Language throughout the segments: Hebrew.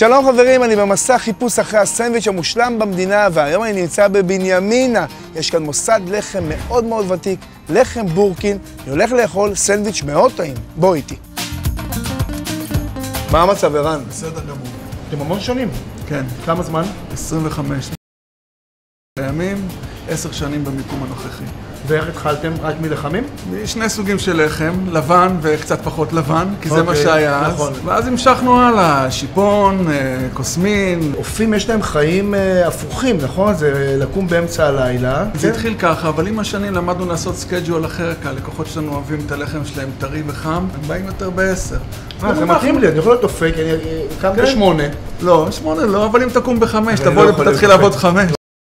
שלום חברים, אני במסע חיפוש אחרי הסנדוויץ' המושלם במדינה, והיום אני נמצא בבנימינה. יש כאן מוסד לחם מאוד מאוד ותיק, לחם בורקין. אני הולך לאכול סנדוויץ' מאוד טעים. בוא איתי. מה המצב, ערן? בסדר גמור. אתם המון שנים. כן. כמה זמן? 25 ימים, 10 שנים במיקום הנוכחי. ואיך התחלתם? רק מלחמים? שני סוגים של לחם, לבן וקצת פחות לבן, כי זה מה שהיה אז. נכון. ואז המשכנו הלאה, שיפון, קוסמין. אופים יש להם חיים הפוכים, נכון? זה לקום באמצע הלילה. זה התחיל ככה, אבל עם השנים למדנו לעשות סקייג'ול אחר, כי הלקוחות שלנו אוהבים את הלחם שלהם טרי וחם, הם באים יותר ב10. זה מתאים לי, אני יכול להיות דופק, אני קם ב8. לא, 8 לא, אבל אם תקום ב5, תבוא ותתחיל לעבוד 5.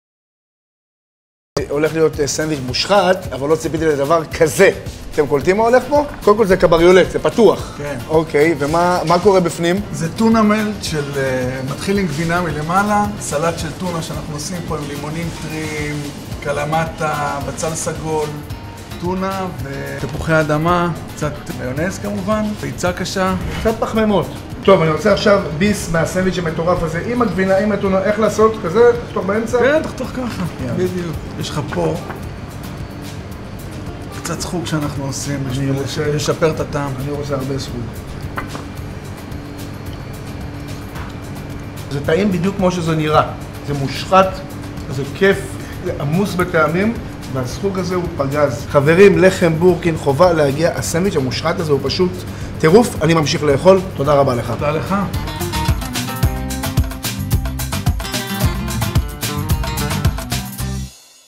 הולך להיות סנדוויץ' מושחת, אבל לא ציפיתי לדבר כזה. אתם קולטים מה הולך פה? קודם כל זה קבריולט, זה פתוח. כן. אוקיי, ומה קורה בפנים? זה טונה מלט של מתחיל עם גבינה מלמעלה, סלט של טונה שאנחנו עושים פה עם לימונים טריים, קלמטה, בצל סגול, טונה ותפוחי אדמה, קצת מיונז כמובן, ביצה קשה. קצת פחמימות. טוב, אני רוצה עכשיו ביס מהסנדוויץ' המטורף הזה, עם הגבינה, עם הטונה, איך לעשות? כזה? תחתוך באמצע? כן, תחתוך ככה, בדיוק. יש לך פה קצת סחוג שאנחנו עושים בשביל לשפר את הטעם. אני רוצה הרבה סחוג. זה טעים בדיוק כמו שזה נראה. זה מושחת, זה כיף, זה עמוס בטעמים, והסחוג הזה הוא פגז. חברים, לחם בורקין, חובה להגיע. הסנדוויץ' המושחת הזה הוא פשוט טירוף. אני ממשיך לאכול. תודה רבה לך. תודה לך.